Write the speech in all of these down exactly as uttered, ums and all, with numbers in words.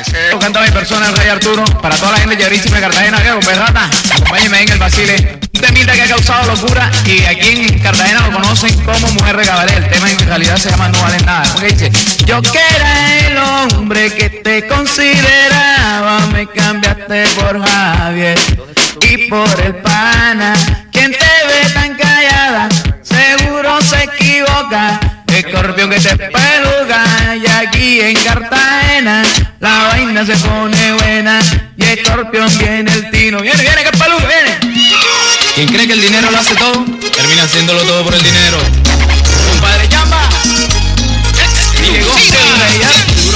Tocando a mi persona, el Rey Arturo. Para toda la gente de Llorísima de Cartagena, que con Berrata, acompáñenme en el Basile. Un temita que ha causado locura y aquí en Cartagena lo conocen como Mujer de Cabaret. El tema en realidad se llama No Vale Nada. Porque dice: yo que era el hombre que te consideraba, me cambiaste por Javier y por el pana. Quien te ve tan callada, seguro se equivoca. Escorpión que te peluca, y aquí en Cartagena la vaina se pone buena. Y Escorpión viene el tino, viene, viene, que peluca, viene. Quien cree que el dinero lo hace todo, termina haciéndolo todo por el dinero. Compadre Chamba, y llegó el Rey Arturo.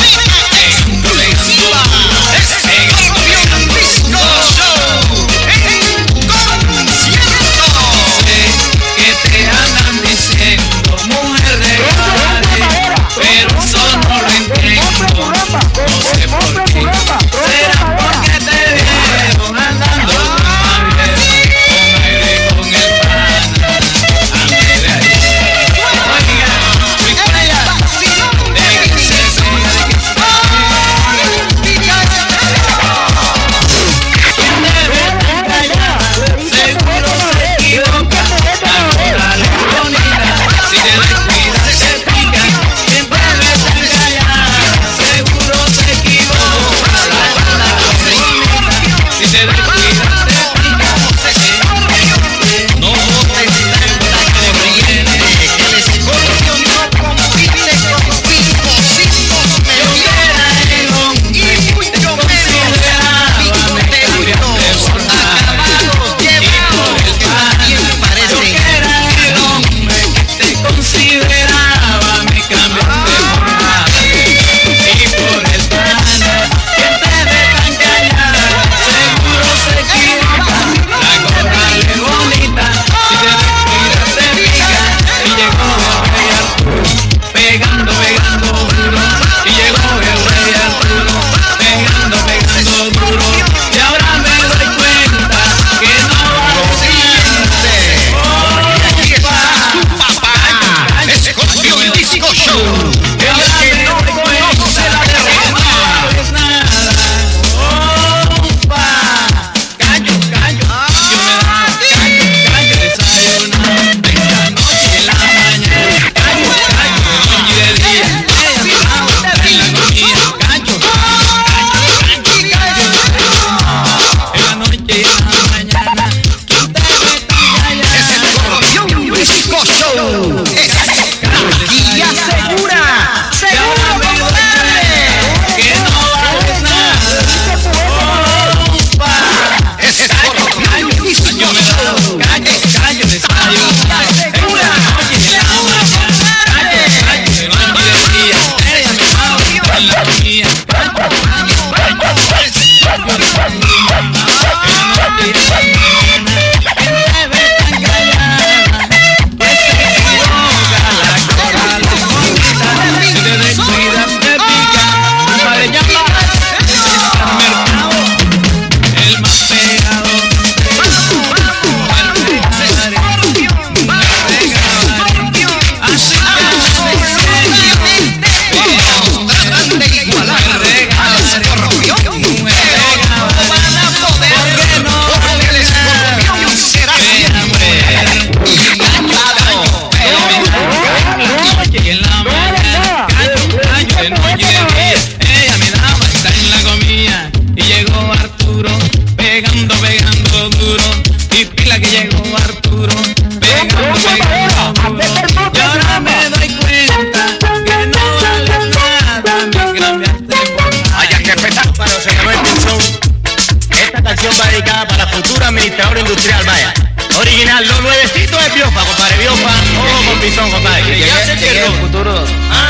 Original, los nuevecitos de Biofa, compadre, Biofa, ojo con pisón, compadre. Llegué, llegué el futuro. Ah,